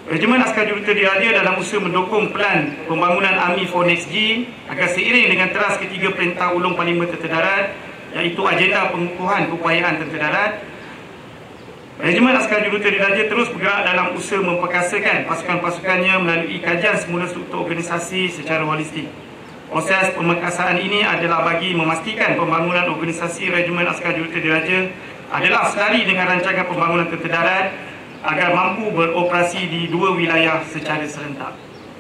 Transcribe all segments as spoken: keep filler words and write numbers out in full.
Regimen Askar Jurutera Diraja dalam usaha mendukung pelan pembangunan Army for Next G agar seiring dengan teras ketiga Perintah Ulung Parlimen Tentera Darat, iaitu agenda pengukuhan keupayaan tentera darat, Regimen Askar Jurutera Diraja terus bergerak dalam usaha memperkasakan pasukan-pasukannya melalui kajian semula struktur organisasi secara holistik. Proses pemekasaan ini adalah bagi memastikan pembangunan organisasi Regimen Askar Jurutera Diraja adalah selari dengan rancangan pembangunan tentera darat agar mampu beroperasi di dua wilayah secara serentak.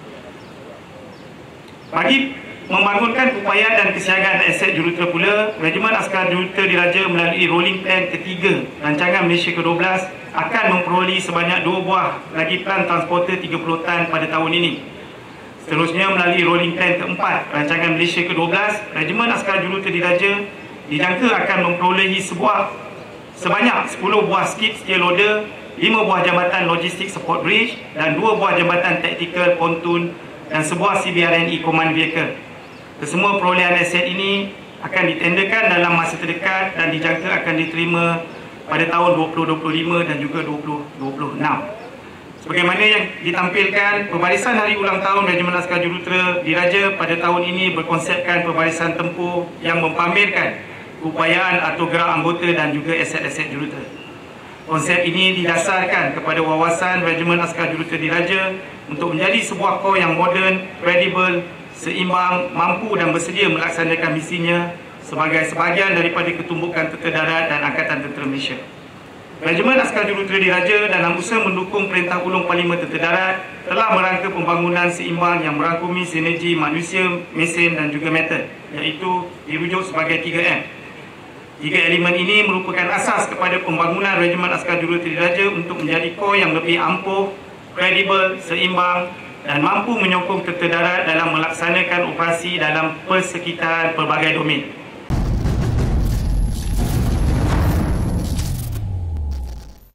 Bagi membangunkan keupayaan dan kesiagaan aset jurutera pula, Regimen Askar Jurutera Diraja melalui rolling plan ketiga rancangan Malaysia ke dua belas akan memperolehi sebanyak dua buah lagi plan transporter tiga puluh tan pada tahun ini. Seterusnya, melalui rolling plan keempat rancangan Malaysia ke dua belas, Regimen Askar Jurutera Diraja dijangka akan memperolehi sebuah sebanyak sepuluh buah skip steel loader, lima buah jambatan logistik support bridge dan dua buah jambatan tactical pontoon dan sebuah C B R N E command vehicle. Kesemua perolehan aset ini akan ditenderkan dalam masa terdekat dan dijangka akan diterima pada tahun dua ribu dua puluh lima dan juga dua ribu dua puluh enam. Sebagaimana yang ditampilkan, pembarisan hari ulang tahun Regimen Askar Jurutera Diraja pada tahun ini berkonsepkan pembarisan tempur yang mempamerkan keupayaan atau gerak anggota dan juga aset-aset jurutera. Konsep ini didasarkan kepada wawasan Regimen Askar Jurutera Diraja untuk menjadi sebuah kor yang moden, kredibel, seimbang, mampu dan bersedia melaksanakan misinya sebagai sebahagian daripada ketumbukan tentera darat dan Angkatan Tentera Malaysia. Regimen Askar Jurutera Diraja dalam usaha mendukung Perintah Ulung Parlimen Tentera Darat telah merangka pembangunan seimbang yang merangkumi sinergi manusia, mesin dan juga metal, iaitu dirujuk sebagai tiga M. Tiga elemen ini merupakan asas kepada pembangunan Regimen Askar Jurutera Diraja untuk menjadi kor yang lebih ampuh, kredibel, seimbang dan mampu menyokong tentera darat dalam melaksanakan operasi dalam persekitaran pelbagai domen.